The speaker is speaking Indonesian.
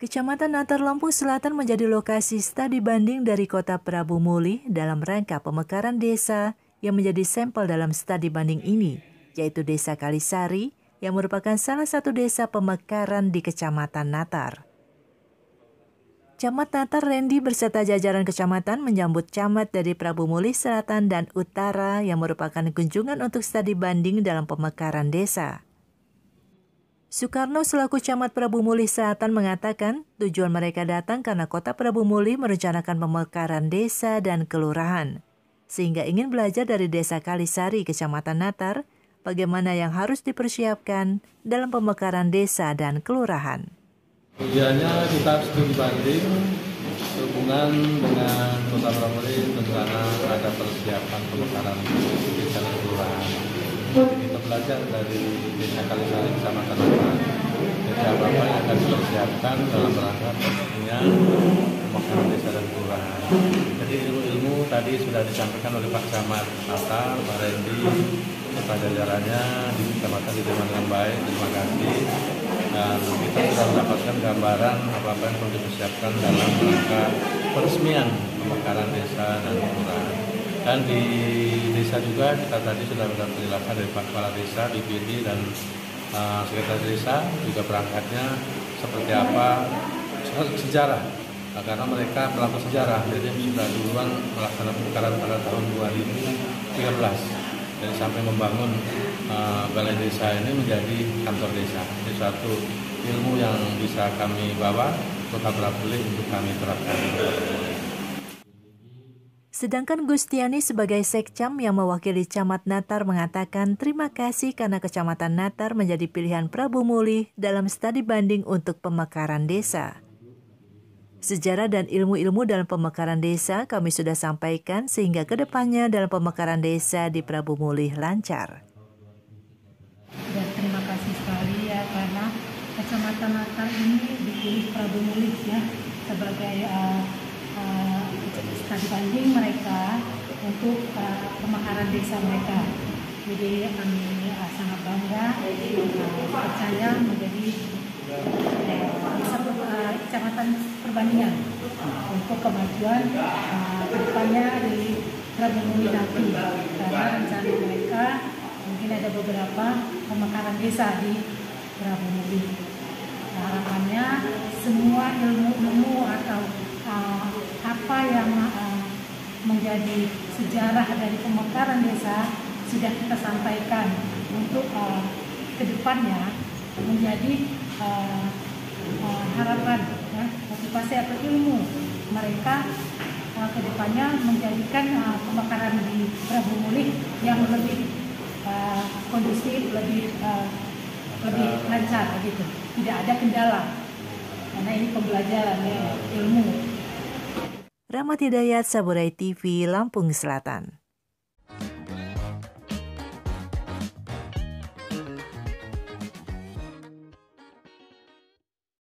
Kecamatan Natar, Lampung Selatan menjadi lokasi studi banding dari Kota Prabu Muli dalam rangka pemekaran desa yang menjadi sampel dalam studi banding ini, yaitu Desa Kalisari yang merupakan salah satu desa pemekaran di Kecamatan Natar. Camat Natar Randy berserta jajaran kecamatan menyambut camat dari Prabu Muli Selatan dan Utara yang merupakan kunjungan untuk studi banding dalam pemekaran desa. Soekarno selaku camat Prabu Muli Selatan mengatakan tujuan mereka datang karena Kota Prabu Muli merencanakan pemekaran desa dan kelurahan, sehingga ingin belajar dari Desa Kalisari, Kecamatan Natar, bagaimana yang harus dipersiapkan dalam pemekaran desa dan kelurahan. Tujuannya kita studi banding sehubungan dengan Kota Prabu Muli rencana ada persiapan pemekaran desa dan kelurahan. Kita belajar dari Desa Kalisari, Kecamatan Natar. Jadi apa-apa yang akan dipersiapkan dalam rangka pastinya pemekaran desa dan kelurahan. Jadi ilmu-ilmu tadi sudah disampaikan oleh Pak Camat Natar, Pak Randy, serta jajarannya di Kecamatan diterima dengan baik. Terima kasih. Dan kita sudah mendapatkan gambaran apa-apa yang perlu dipersiapkan dalam rangka peresmian pemekaran desa dan kelurahan. Dan di desa juga kita tadi sudah mendapat penjelasan dari Pak Kepala Desa, BPD, dan Sekretaris Desa juga berangkatnya seperti apa sejarah. Karena mereka pelaku sejarah, jadi sudah duluan melaksanakan pemekaran pada tahun 2013. Jadi sampai membangun balai desa ini menjadi kantor desa. Ini suatu ilmu yang bisa kami bawa Kota Prabu Muli untuk kami terapkan. Sedangkan Gustiani sebagai sekcam yang mewakili Camat Natar mengatakan terima kasih karena Kecamatan Natar menjadi pilihan Prabu Muli dalam studi banding untuk pemekaran desa. Sejarah dan ilmu-ilmu dalam pemekaran desa kami sudah sampaikan sehingga kedepannya dalam pemekaran desa di Prabu Muli lancar. Dan terima kasih sekali ya karena Kecamatan Natar ini dipilih Prabu Muli ya sebagai studi banding mereka untuk pemekaran desa mereka. Jadi kami sangat bangga percaya menjadi kecamatan perbandingan untuk kemajuan kedepannya di Prabu Muli nanti. Karena rencana mereka mungkin ada beberapa pemekaran desa di Prabu Muli. Harapannya semua ilmu-ilmu atau apa yang menjadi sejarah dari pemekaran desa sudah kita sampaikan untuk kedepannya menjadi harapan ya, motivasi atau ilmu mereka kedepannya menjadikan pemekaran di Prabu Muli yang lebih kondusif, lebih lancar begitu, tidak ada kendala karena ini pembelajaran ya, ilmu. Rahmat Hidayat, Saburai TV, Lampung Selatan.